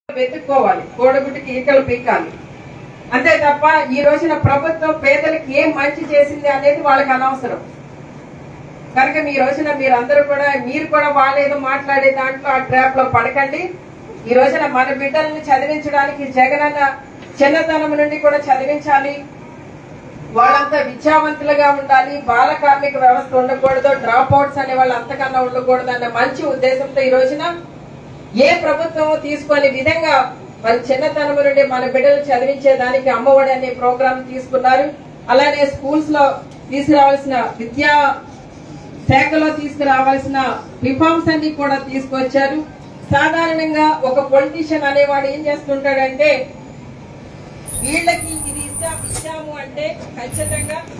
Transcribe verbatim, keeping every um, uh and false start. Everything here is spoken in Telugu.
వెతుక్కోవాలి, కోడిగుడ్డుకి ఈకలు పీకాలి అంతే తప్ప ఈ రోజున ప్రభుత్వం పేదలకు ఏం మంచి చేసింది అనేది వాళ్ళకి అనవసరం. కనుక మీ రోజున మీరందరూ కూడా మీరు కూడా వాళ్ళేదో మాట్లాడే దాంట్లో ఆ ట్రాప్ లో పడకండి. ఈ రోజున మన బిడ్డలను చదివించడానికి జగనన్న చిన్నతనం నుండి కూడా చదివించాలి, వాళ్ళంతా విద్యావంతులుగా ఉండాలి, బాల కార్మిక వ్యవస్థ ఉండకూడదు, డ్రాప్ అవుట్స్ అనే వాళ్ళు అంతకన్నా ఉండకూడదు అన్న మంచి ఉద్దేశంతో ఈ రోజున ఏ ప్రభుత్వం తీసుకునే విధంగా మరి చిన్నతనం నుండి మన బిడ్డలు చదివించేదానికి అమ్మఒడి అనే ప్రోగ్రాం తీసుకున్నారు. అలానే స్కూల్స్ లో తీసుకురావాల్సిన విద్యా శాఖలో తీసుకురావాల్సిన రిఫార్మ్స్ అన్ని కూడా తీసుకొచ్చారు. సాధారణంగా ఒక పొలిటీషియన్ అనేవాడు ఏం చేస్తుంటాడంటే వీళ్ళకి ఇది ఇష్టం ఇచ్చాము అంటే ఖచ్చితంగా